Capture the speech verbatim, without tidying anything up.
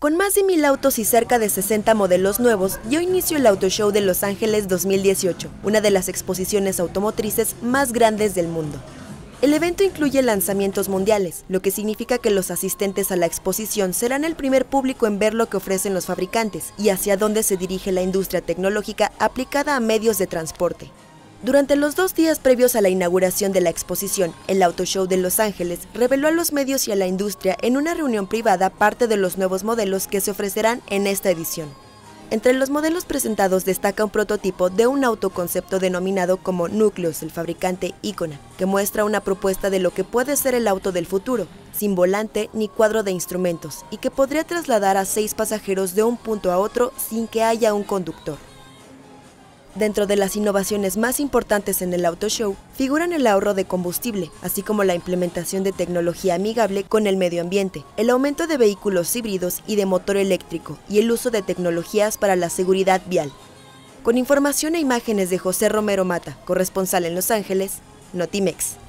Con más de mil autos y cerca de sesenta modelos nuevos, dio inicio el Auto Show de Los Ángeles dos mil dieciocho, una de las exposiciones automotrices más grandes del mundo. El evento incluye lanzamientos mundiales, lo que significa que los asistentes a la exposición serán el primer público en ver lo que ofrecen los fabricantes y hacia dónde se dirige la industria tecnológica aplicada a medios de transporte. Durante los dos días previos a la inauguración de la exposición, el Auto Show de Los Ángeles reveló a los medios y a la industria en una reunión privada parte de los nuevos modelos que se ofrecerán en esta edición. Entre los modelos presentados destaca un prototipo de un autoconcepto denominado como Nucleus, el fabricante Icona, que muestra una propuesta de lo que puede ser el auto del futuro, sin volante ni cuadro de instrumentos, y que podría trasladar a seis pasajeros de un punto a otro sin que haya un conductor. Dentro de las innovaciones más importantes en el Auto Show figuran el ahorro de combustible, así como la implementación de tecnología amigable con el medio ambiente, el aumento de vehículos híbridos y de motor eléctrico y el uso de tecnologías para la seguridad vial. Con información e imágenes de José Romero Mata, corresponsal en Los Ángeles, Notimex.